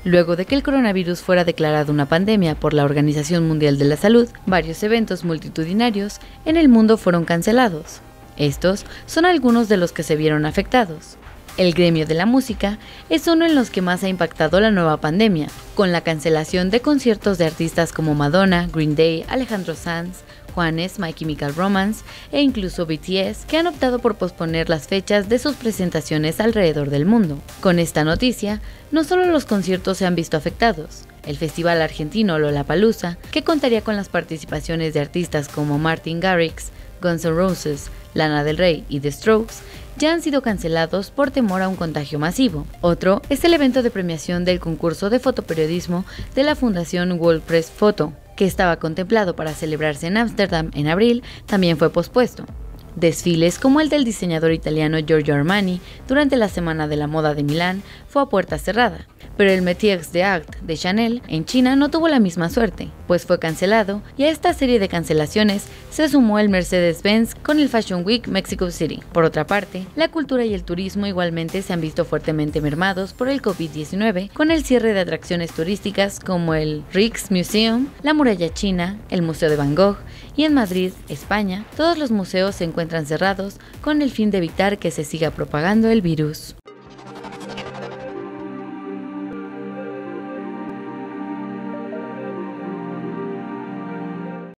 Luego de que el coronavirus fuera declarado una pandemia por la Organización Mundial de la Salud, varios eventos multitudinarios en el mundo fueron cancelados. Estos son algunos de los que se vieron afectados. El gremio de la música es uno en los que más ha impactado la nueva pandemia, con la cancelación de conciertos de artistas como Madonna, Green Day, Alejandro Sanz, Juanes, My Chemical Romance e incluso BTS, que han optado por posponer las fechas de sus presentaciones alrededor del mundo. Con esta noticia, no solo los conciertos se han visto afectados. El festival argentino Lollapalooza, que contaría con las participaciones de artistas como Martin Garrix, Guns N' Roses, Lana del Rey y The Strokes, ya han sido cancelados por temor a un contagio masivo. Otro es el evento de premiación del concurso de fotoperiodismo de la Fundación World Press Photo, que estaba contemplado para celebrarse en Ámsterdam en abril, también fue pospuesto. Desfiles como el del diseñador italiano Giorgio Armani durante la Semana de la Moda de Milán fue a puerta cerrada, pero el Métiers d'Art de Chanel en China no tuvo la misma suerte, pues fue cancelado, y a esta serie de cancelaciones se sumó el Mercedes-Benz con el Fashion Week Mexico City. Por otra parte, la cultura y el turismo igualmente se han visto fuertemente mermados por el COVID-19, con el cierre de atracciones turísticas como el Rijksmuseum, la Muralla China, el Museo de Van Gogh, y en Madrid, España, todos los museos se encuentran cerrados con el fin de evitar que se siga propagando el virus.